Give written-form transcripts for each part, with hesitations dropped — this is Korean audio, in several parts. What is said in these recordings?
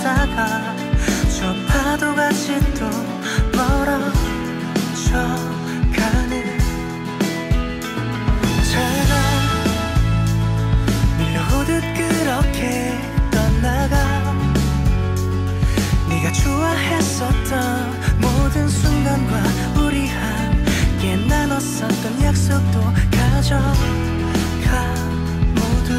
있다가 저 파도같이 또 멀어져가네. 잘 밀려오듯 그렇게 떠나가 네가 좋아했었던 모든 순간과 우리 함께 나눴었던 약속도 가져가 모두.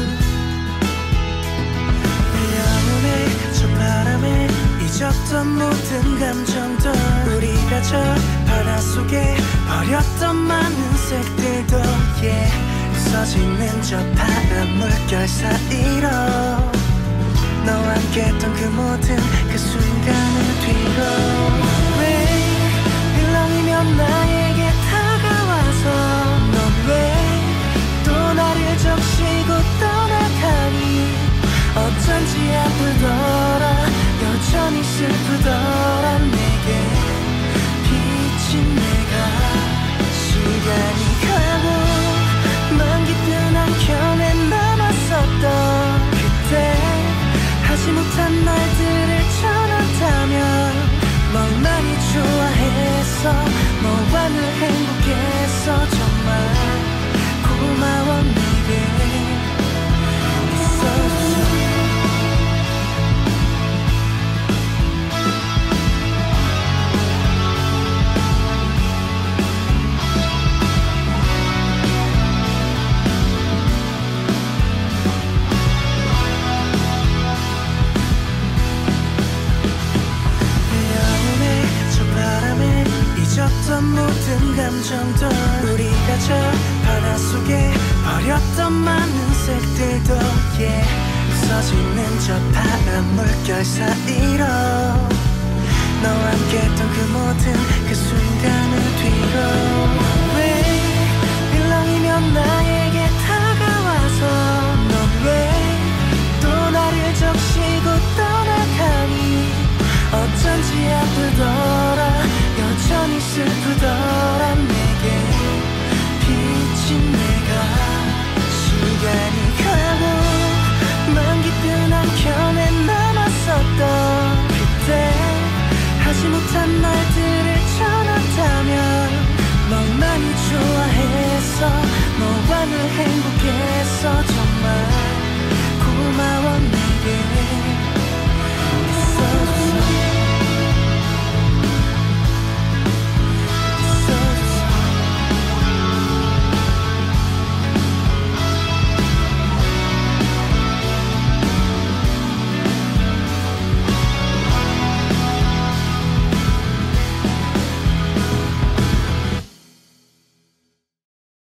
영원해 저 바람에 잊었던 모든 감정도 우리가 저 바닷속에 버렸던 많은 색들도 부서지는 저 파란 물결 사이로 너와 함께했던 그 모든 그 순간을 뒤로. 왜 일렁이면 나에게 다가와서 넌 왜 또 나를 적시고 떠나가니. 어쩐지 아프더라 여전히 슬프더라 내게 비친 내가. 시간이 가고 먼 깊은 한켠에 남았었던 그때 하지 못한 말들을 전한다면 널 많이 좋아했어. 너와 늘 행복했어. 정말 고마워 내게 있어줘서. 잊었던 모든 감정도 우리가 저 바닷속에 버렸던 많은 색들도 부서지는 저 파란 물결 사이로 너와 함께했던 그 모든 그 순간을 뒤로. 왜 일렁이면 나의